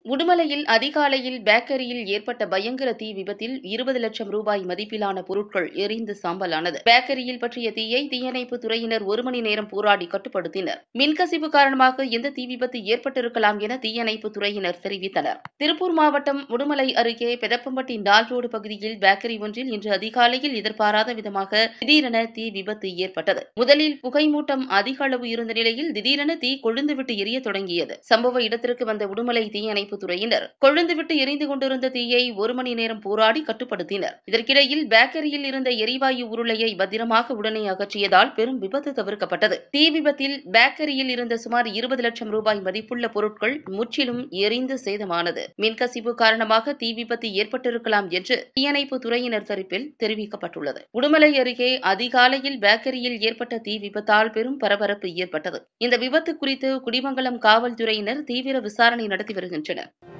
உடுமலையில் அதிகாலையில் பேக்கரியில் ஏற்பட்ட பயங்கர தீ விபத்தில் 20 லட்சம் ரூபாய் மதிப்பிலான பொருட்கள் எரிந்து சாம்பலானது. பேக்கரியில் பற்றிய தீயை தீயணைப்பு துறையினர் 1 மணி நேரம் போராடி கட்டுப்படுத்தினர். மின்கசிவு காரணமாக இந்த தீ விபத்து ஏற்பட்டிருக்கலாம் என தீயணைப்பு துறையினர் தெரிவித்தனர். திருப்பூர் மாவட்டம் உடுமலை அருகே பெதப்பம்பட்டி நாள் ரோடு பகுதியில் பேக்கரி ஒன்றில் இன்று அதிகாலையில் எதிர்பாராத விதமாக திடீரென தீ விபத்து ஏற்பட்டது. முதலில் புகைமூட்டம் அதிக அளவு இருந்த நிலையில் திடீரென தீ கொழுந்துவிட்டு எரிய தொடங்கியது. சம்பவ இடத்திற்கு வந்த உடுமலை தீயணைப்பு துறையினர் கொழுந்துவிட்டு எரிந்து கொண்டிருந்த தீயை 1 மணி நேரம் போராடி கட்டுப்படுத்தினர். இதற்கிடையில் பேக்கரியில் இருந்த எரிவாயு உருளையை பத்திரமாக உடனே அகற்றியதால் பெரும் விபத்து தவிர்க்கப்பட்டது. தீ விபத்தில் பேக்கரியில் இருந்த சுமார் 20 லட்சம் ரூபாய் மதிப்புள்ள பொருட்கள் முற்றிலும் எரிந்து சேதமானது. மின்கசிவு காரணமாக தீ விபத்து ஏற்பட்டிருக்கலாம் என்று தீயணைப்பு துறையினர் தரப்பில் தெரிவிக்கப்பட்டுள்ளது. உடுமலை அருகே அதிகாலையில் பேக்கரியில் ஏற்பட்ட தீ விபத்தால் பெரும் பரபரப்பு ஏற்பட்டது. இந்த விபத்து குறித்து குடிமங்கலம் காவல்துறையினர் தீவிர விசாரணை நடத்தி வருகின்றனர்.